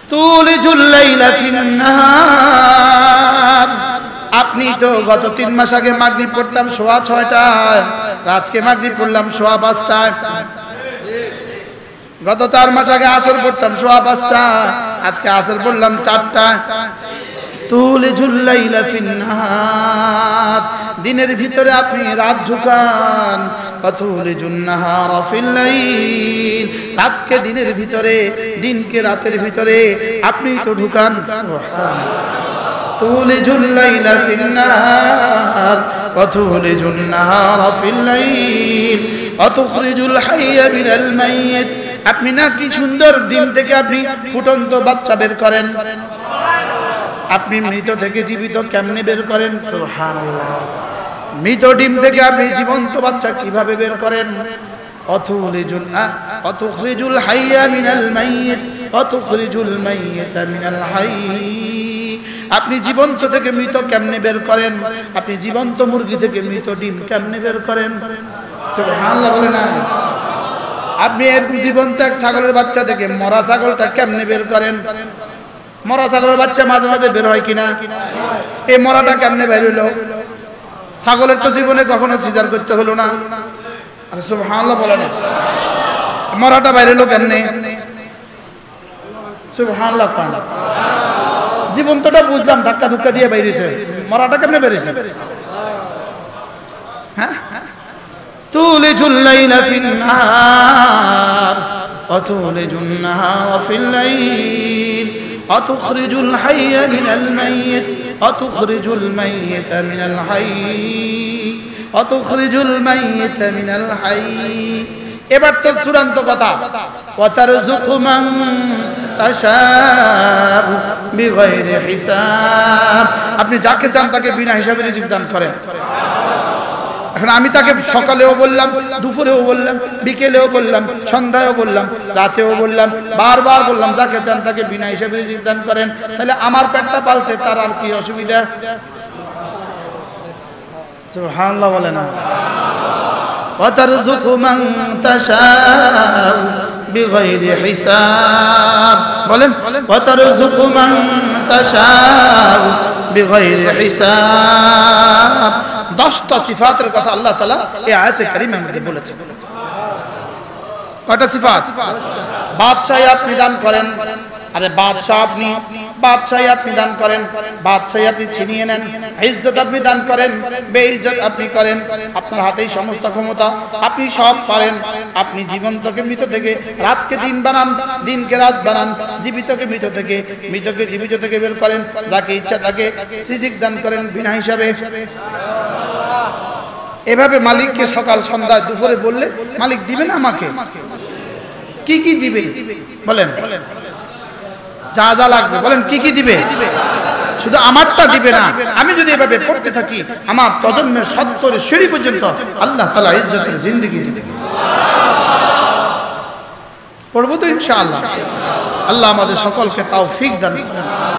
তুলিজুল লাইলা ফিন নাহার। আপনি তো গত 3 মাস আগে মাগরিব পড়তাম 6:30টায়, আজকে মাগরিব পড়লাম 5:15টায়। গত 4 মাস আগে আসর পড়তাম 5:15টায়, আজকে আসর পড়লাম 4টায়। তুলিজুল লাইলা ফিন নাহার, দিনের ভিতরে আপনি রাত ঢুকান। তুলিজুন নাহারা ফিল লাইল, রাতকে দিনের ভিতরে, দিনকে রাতের ভিতরে আপনি তো ঢুকান। সুবহানাল্লাহ। তুলিজুল লাইলা ফিন নাহার ওয়া তুলিজুন নাহারা ফিল লাইল ওয়া তুখরিজুল হাইয়া মিনাল মাইয়িত। আপনি না কি সুন্দর ডিম থেকে আপনি ফুটন্ত বাচ্চা বের করেন। আপনি মৃত থেকে জীবিত কেমনে বের করেন? সুবহানাল্লাহ। মৃত ডিম থেকে আপনি জীবন্ত বাচ্চা কিভাবে বের করেন? অতুখরিজুল হাইয়া মিনাল মাইয়িত অতুখরিজুল মাইয়িতা মিনাল হাইয়্য। আপনি জীবন্ত থেকে মৃত কেমনে বের করেন? আপনি জীবন্ত মুরগি থেকে মৃত ডিম কেমনে বের করেন? সুবহানাল্লাহ বলে না। আপনি জীবন্ত এক ছাগলের বাচ্চা থেকে মরা ছাগলটা কেমনে বের করেন? মরা ছাগলের বাচ্চা মাঝে মাঝে বের হয় কিনা? এই মরাটা কেমনে বের হইল? ছাগলের তো জীবনে কখনো সিজার করতে হলো না। আরে সুবহানাল্লাহ বলে না। মরাটা বের হলো কেমনে? সুবহানাল্লাহ। জীবন্তটা বুঝলাম ধাক্কা ধুক্কা দিয়ে বেরিয়েছে, মরাটা কেমনে বেরিয়েছে? হ্যাঁ, তুলিজুল লাইলা ফিন নাহার ওয়া তুলিজুন নাহারা ফিল লাইল ওয়া তুখরিজুল হাইয়া মিনাল মাইয়িত ওয়া তুখরিজুল মাইয়িতা মিনাল হাইয়্য ওয়া তুখরিজুল মাইয়িতা মিনাল হাইয়্য। এবার তো চূড়ান্ত কথা, ওয়া তারযুকু মান তাশাউ বিগাইরি হিসাব। আপনি যাকে চান তাকে বিনা হিসাবে রিজিক দান করেন। এখন আমি তাকে সকালেও বললাম, দুপুরেও বললাম, বিকেলেও বললাম, সন্ধ্যায়ও বললাম, রাতেও বললাম, বারবার বললাম যাকে চান তাকে বিনা হিসাবে রিজিক দান করেন। তাহলে আমার পেটটা পালতে তার আর কি অসুবিধা? সুবহানাল্লাহ বলে না। ওয়া তারযুকু মান তাশাউ বিগাইরি হিসাব। বলেন, ওয়া তারযুকু মান তাশাউ বিগাইরি হিসাব। 10টা সিফাতের কথা আল্লাহ তাআলা এই আয়াতে কারিমার মধ্যে বলেছেন। কয়টা সিফাত? বাদশাহী আপনি দান করেন। আরে বাদশাহী আপনি দান করেন, বাদশাহী আপনি ছিনিয়ে নেন। ইজ্জত আপনি দান করেন, বেইজ্জত আপনি করেন। আপনার হাতেই সমস্ত ক্ষমতা, আপনি সব পারেন। আপনি জীবন্তকে মৃত থেকে, রাতকে দিন বানান, দিনকে রাত বানান, জীবিতকে মৃত থেকে, মৃতকে জীবিত থেকে বের করেন। যাকে ইচ্ছা তাকে রিজিক দান করেন বিনা হিসাবে। এভাবে মালিককে সকাল সন্ধ্যা দুপুরে বললে মালিক দিবেন আমাকে। কি কি দিবে বলেন? যা যা লাগবে বলেন, কি কি দিবে? শুধু আমারটা দিবে না। আমি যদি এভাবে পড়তে থাকি আমার প্রজন্মের 70 সিঁড়ি পর্যন্ত আল্লাহ তাআলা ইজ্জতের জিন্দেগি দিবে। পড়বো তো ইনশাআল্লাহ। আল্লাহ আমাদের সকলকে তৌফিক দান করুন।